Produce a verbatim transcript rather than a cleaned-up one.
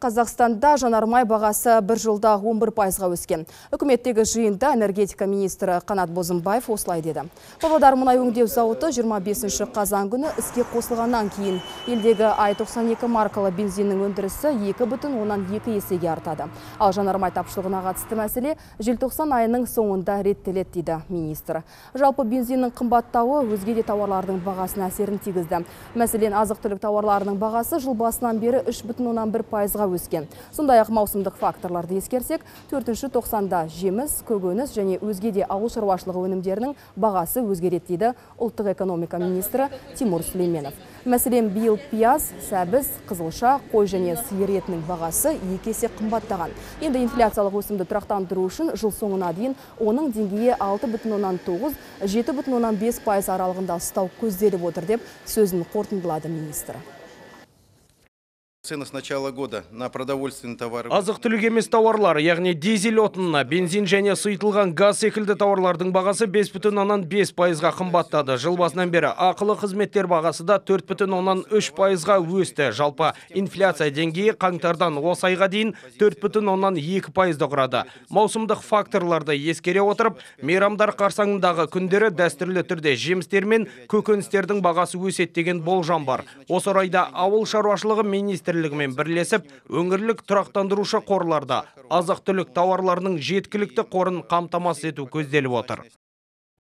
Қазақстанда жанармай бағасы бір жылда он бір пайызға өскен. Үкіметтегі жиында энергетика министрі Қанат Бозымбаев осылай деді. Павлодар мұнай өңдеу зауыты жиырма бесінші қазан күні іске қосылғаннан кейін елдегі ай тоқсан екі маркалы бензиннің өндірісі екі бүтін оннан екі есеге артады. Ал жанармай тапшылығына қатысты мәселе желтоқсан айының соңында реттеледі дейді министр. Жалпы бензиннің қымбаттауы өзге де тауарлардың бағасына әсерін тигізді. Мәселен, азық-түлік тауарларының бағасы жыл басынан бері үш бүтін оннан бір пайызға өскен. Сондай-ақ маусымдық факторларды ескерсек, төртінші тоқсанда жеміс, көкөніс және өзге де ауыл шаруашылығы өнімдерінің бағасы өзгереді дейді ұлттық экономика министрі Тимур Сүлейменов. Мәселен, биыл пияз, сәбіз, қызылша, қой және сиыр етінің бағасы екі есе қымбаттаған. Енді инфляциялық өсімді тұрақтандыру үшін жыл соңына дейін оның деңгейі алты бүтін оннан тоғыз - жеті бүтін оннан бес пайыз аралығында ұстау көзделіп отыр деп сөзін қорытындылады министр. Цены с начала года на продовольственные товары. Азық-түлік емес тауарлар, яғни дизель отынына, бензин және сұйытылған газ секілді тауарлардың бағасы бес бүтін оннан бес пайызға қымбаттады. Жыл басынан бері ақылы қызметтер бағасы да төрт бүтін оннан үш пайызға өсті. Жалпы инфляция деңгейі қаңтардан осы айға дейін төрт бүтін оннан екі пайызды құрады. Маусымдық факторларды ескере отырып, мейрамдар қарсаңындағы күндері дәстүрлі түрде жемістер мен көкөністердің бағасы өседі деген болжам бар. Осы орайда ауыл шаруашылығы министрлігімен бірлесіп, өңірлік тұрақтандырушы қорларда азық-түлік тауарларының жеткілікті қорын қамтамасыз ету көзделіп отыр.